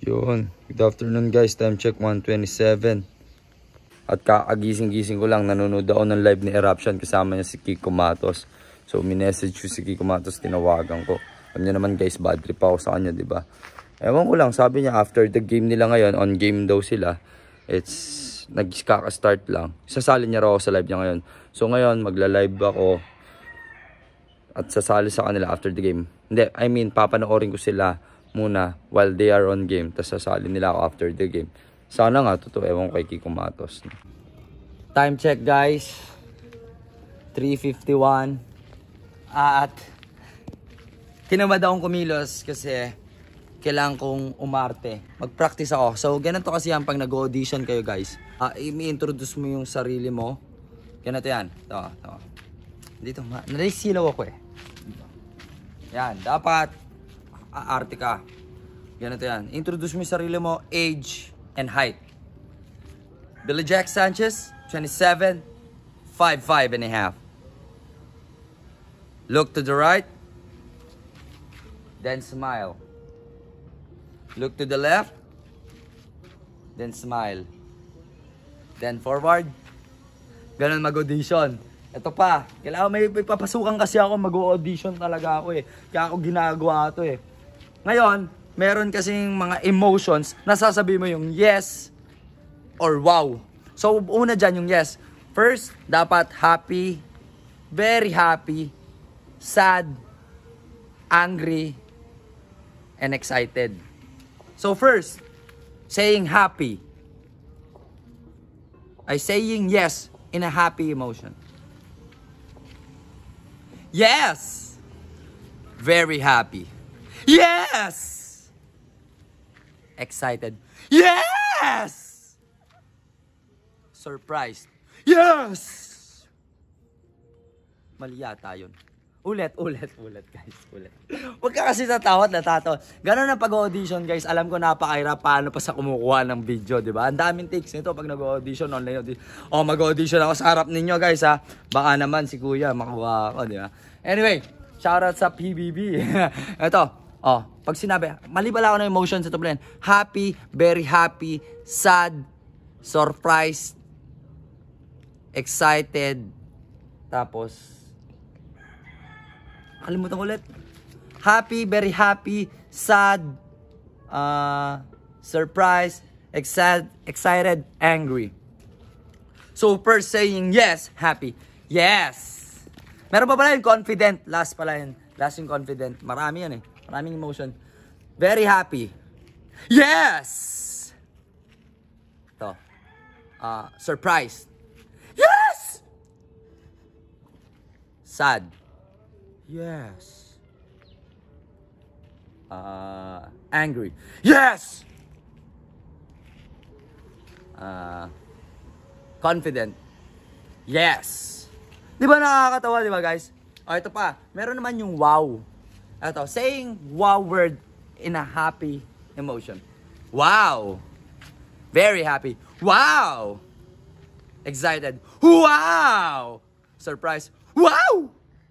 Yun. Good afternoon guys. Time check 1:27. At kakagising-gising ko lang. Nanonood ako ng live ni Eruption. Kasama niya si Kiko Matos. So minessage ko si Kiko Matos. Tinawagan ko. Alam niyo naman guys, bad trip ako sa kanya, diba? Ewan ko lang. Sabi niya after the game nila ngayon, on game daw sila. It's nagkaka-start lang. Sasali niya raw ako sa live niya ngayon. So ngayon, magla-live ako. At sasali sa kanila after the game. Hindi, I mean, papanoorin ko sila muna while they are on game. Tapos sasali nila ako after the game. Sana nga, totoo. Ewan kay Kiko Matos. Time check, guys. 3:51. At tinamad akong kumilos kasi kailangan kong umarte. Mag-practice ako. So, ganito kasi yan pag nag-audition kayo, guys. I-introduce mo yung sarili mo. Ganito yan. Ito. Dito, narisilaw ako eh. Yan, dapat aarte ka. Ganito yan. Introduce mo yung sarili mo, age and height. Billy Jack Sanchez, 27, 5'5 and a half. Look to the right, then smile. Look to the left, then smile. Then forward. Ganun mag-audition. Ito pa, kailangan may papasukan kasi ako, mag-audition talaga ako eh. Kaya ako ginagawa ito eh. Ngayon, meron kasing mga emotions, nasasabi mo yung yes or wow. So, una dyan yung yes. First, dapat happy, very happy, sad, angry, and excited. So first, saying happy. Saying yes in a happy emotion. Yes! Very happy. Yes! Excited. Yes! Surprised. Yes! Mali yata yun. Ulit guys, ulit. Huwag ka kasi tatawat, natato. Ganon na pag-audition guys, alam ko napakahirap paano pa sa kumukuha ng video, di ba? Ang daming takes nito pag nag-audition, online audition. O, mag-audition ako sa harap ninyo guys ha. Baka naman si kuya makuha ako, di ba? Anyway, shoutout sa PBB. Ito, pag sinabi, mali pala ako ng emotion sa tubulan. Happy, very happy, sad, surprised, excited, tapos kalimutan ko ulit. Happy, very happy, sad, surprised, excited, angry. So first saying yes, happy. Yes. Meron pa pala yung confident. Last pala yun. Last yung confident. Marami yun eh. Maraming emotion. Very happy. Yes. Ito. Surprised. Yes. Sad. Yes. Angry. Yes. Confident. Yes. Di ba nakakatawa, di ba guys? Ito pa. Meron naman yung wow. Ito, saying wow word in a happy emotion. Wow. Very happy. Wow. Excited. Wow. Surprise. Wow.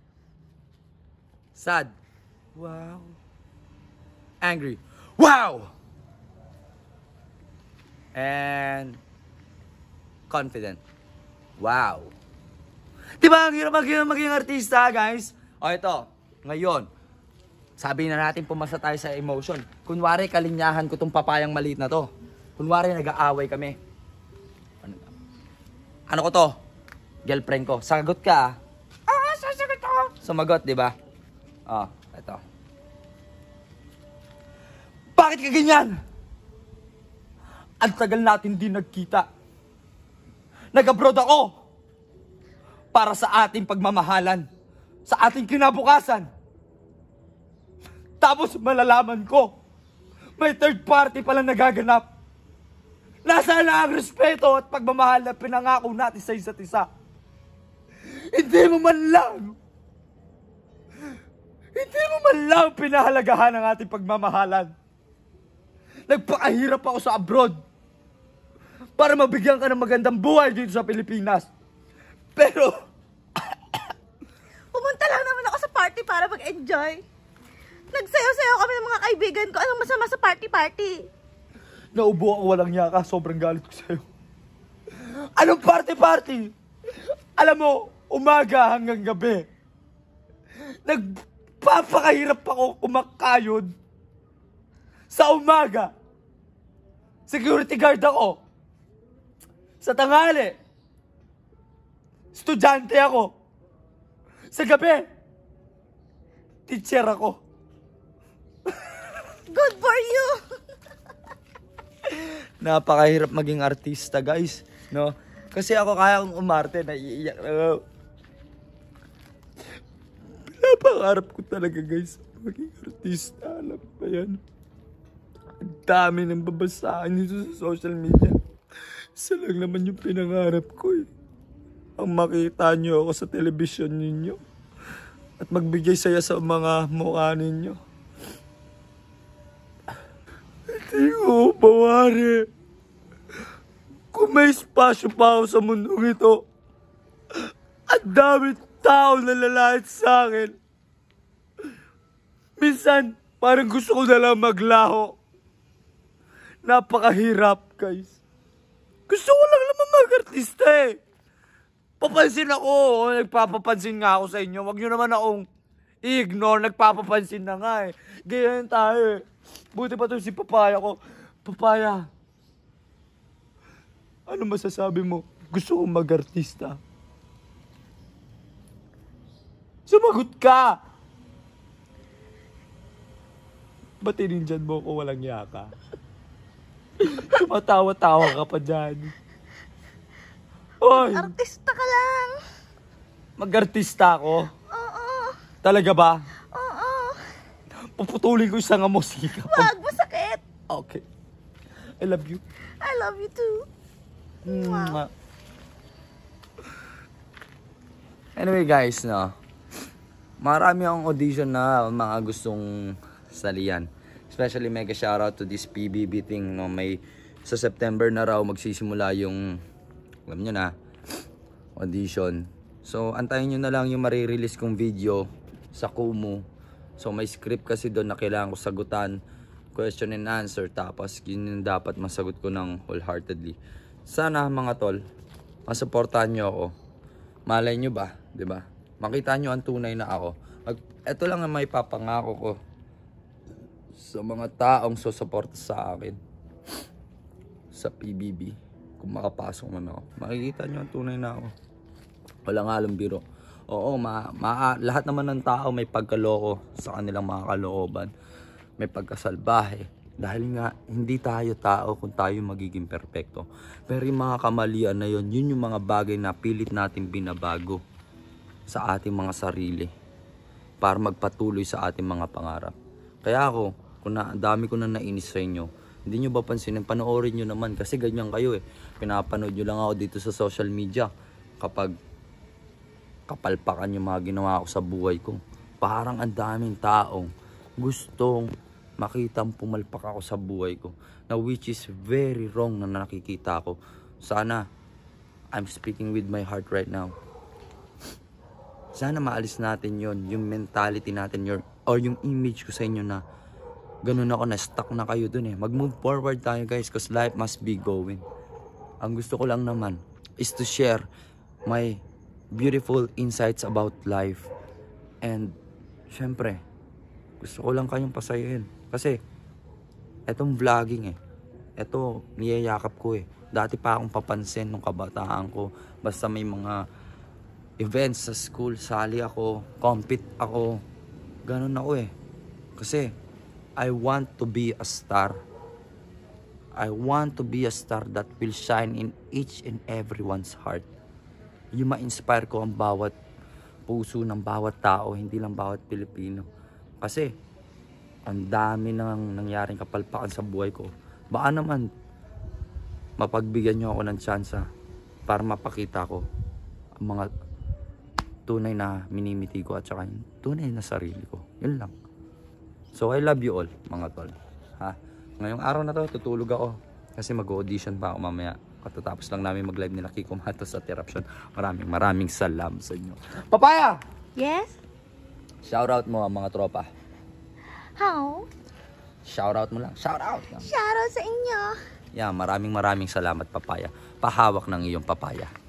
Sad. Wow. Angry. Wow. And confident. Wow. Diba, ang hirap maging artista, guys? Ito. Ngayon, sabi na natin pumasa tayo sa emotion. Kunwari, kalinyahan ko tong papayang maliit na to. Kunwari, nag-aaway kami. Ano ko to? Girlfriend ko. Sagot ka. Sasagot ako. Sumagot, diba? Ito. Bakit ka ganyan? Ang tagal natin din nagkita. Nag-abroad ako para sa ating pagmamahalan, sa ating kinabukasan. Tapos malalaman ko, may third party pala nagaganap. Nasaan na ang respeto at pagmamahal na pinangako natin sa isa't isa? Hindi mo man lang pinahalagahan ang ating pagmamahalan. Nagpakahirap ako sa abroad para mabigyan ka ng magandang buhay dito sa Pilipinas. Pero pumunta lang naman ako sa party para mag-enjoy. Nagsayaw-sayaw kami ng mga kaibigan ko. Anong masama sa party-party? Naubo ako walang yaka. Sobrang galit ko sa'yo. Anong party-party? Alam mo, umaga hanggang gabi. Nagpapakahirap ako kumakayod. Sa umaga, security guard ako. Sa tanghali, estudyante ako. Sa gabi, teacher ako. Good for you! Napakahirap maging artista, guys. No? Kasi ako kaya kong umarte, naiiyak na ako. Napangarap ko talaga, guys, maging artista. Alam ba yan? Ang dami ng babasahan nito sa social media. Isa lang naman yung pinangarap ko eh. Ang makita nyo ako sa telebisyon ninyo. At magbigay saya sa mga mukha ninyo. Hindi ko mawari. Kung may espasyo pa ako sa mundong ito, ang dami tao na lalait sa akin. Minsan, parang gusto ko na lang maglaho. Napakahirap, guys. Gusto ko lang naman mag-artista eh. Papansin ako. Nagpapapansin nga ako sa inyo. Huwag nyo naman akong i-ignore. Nagpapapansin na nga eh. Ganyan tayo eh. Buti pa ito si Papaya ko. Papaya. Ano masasabi mo? Gusto kong mag-artista. Sumagot ka! Ba't tinindyan mo ko walang yaka? Tumatawa-tawa ka pa dyan. Oy! Artista ka lang. Mag-artista ako? Oo. Talaga ba? Oo. Puputulin ko isang amo. Sige ka. Wag, masakit. Okay. I love you. I love you too. Mwah. Anyway guys, no. Marami akong audition na mga gustong salian. Especially mega shoutout to this PBB thing, no. May sa September na raw magsisimula yung, alam nyo na, audition. So antayin nyo na lang yung marirelease kong video sa Kumu. So may script kasi doon na kailangan ko sagutan, question and answer, tapos yun yung dapat masagot ko ng wholeheartedly. Sana mga tol, masuportahan nyo ako. Malay nyo ba, 'di ba? Makita nyo ang tunay na ako. Ito lang ang may papangako ko sa mga taong susuporta sa akin sa PBB. Kung makapasok man ako, makikita nyo ang tunay na ako. Walang halong biro. Oo, lahat naman ng tao may pagkaloko sa kanilang mga kalooban. May pagkasalbahe. Dahil nga, hindi tayo tao kung tayo magiging perpekto. Pero yung mga kamalian na yun, yun yung mga bagay na pilit natin binabago sa ating mga sarili para magpatuloy sa ating mga pangarap. Kaya ako, kung dami ko na nainis sa inyo, hindi nyo ba pansinin, panoorin nyo naman kasi ganyan kayo eh. Pinapanood nyo lang ako dito sa social media kapag kapalpakan yung mga ginawa ko sa buhay ko. Parang ang daming taong gustong makitang pumalpak ako sa buhay ko, na which is very wrong na nakikita ko. Sana, I'm speaking with my heart right now. Sana maalis natin yon, yung mentality natin, or yung image ko sa inyo na ganun ako, na stuck na kayo dun eh. Mag-move forward tayo guys, because life must be going. Ang gusto ko lang naman is to share my beautiful insights about life. And syempre, gusto ko lang kayong pasayahin. Kasi etong vlogging eh, eto niyayakap ko eh. Dati pa akong papansin nung kabataan ko. Basta may mga events sa school, sali ako, compete ako. Ganun ako eh. Kasi I want to be a star. I want to be a star that will shine in each and everyone's heart. Yung ma-inspire ko ang bawat puso ng bawat tao, hindi lang bawat Pilipino. Kasi ang dami nang nangyaring kapalpakan sa buhay ko. Baka naman mapagbigyan nyo ako ng tsansa para mapakita ko ang mga tunay na minimiti ko at saka tunay na sarili ko. Yun lang. So I love you all mga tol. Ha? Ngayong araw na to tutulog ako kasi mag-audition pa ako mamaya. Katatapos lang namin mag-live nila Kiko Matos at Eruption. Maraming salamat sa inyo. Papaya! Yes? Shoutout mo ang mga tropa. How? Shoutout mo lang. Shoutout. Shoutout sa inyo. Yeah, maraming salamat papaya. Pahawak ng iyong papaya.